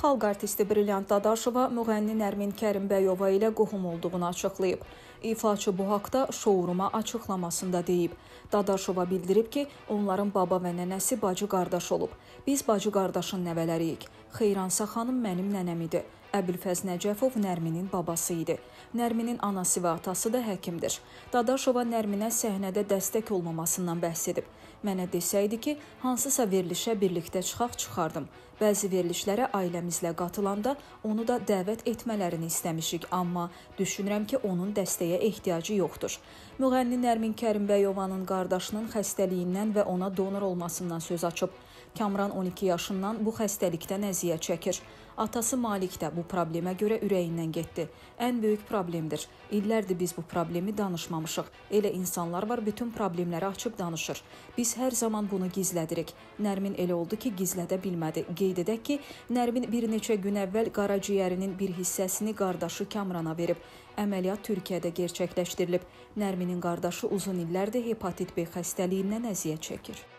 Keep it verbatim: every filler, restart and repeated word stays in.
xalq artisti Brilliant Dadaşova müğənni Nərmin Kərimbəyova ilə qohum olduğunu açıqlayıb. İfaçı bu haqda şouruma açıqlamasında deyib. Dadaşova bildirib ki, onların baba və nənəsi bacı-qardaş olub. Biz bacı-qardaşın nəvələriyik. Xeyransa xanım mənim nənəm idi. Əbülfəz Nəcəfov Nərminin babası idi. Nərminin anası və atası da həkimdir. Dadaşova Nərminə səhnədə dəstək olmamasından bəhs edib. Mənə desəydi ki, hansısa verilişə birlikdə çıxaq çıxardım. Bəzi verilişlərə ailəmizlə qatılanda onu da dəvət etmələrini istəmişik, amma düşünürəm ki, onun dəstəyə ehtiyacı yoxdur. Müğənni Nərmin Kərimbəyovanın qardaşının xəstəliyindən və ona donor olmasından söz açıb. Kamran on iki yaşından bu xəstəlikdən əziyyət çəkir. Atası Malik də bu problemə görə ürəyindən getdi. Ən böyük problemdir. İllərdir biz bu problemi danışmamışıq. Elə insanlar var, bütün problemləri açıb danışır. Biz hər zaman bunu gizlədirik. Nərmin elə oldu ki, gizlədə bilmədi. Qeyd edək ki, Nərmin bir neçə gün əvvəl qaraciyərinin bir hissəsini qardaşı Kamrana verib. Əməliyyat Türkiyədə gerçəkləşdirilib. Nərminin qardaşı uzun illərdir hepatit B xəstəliyindən əziyyət çəkir.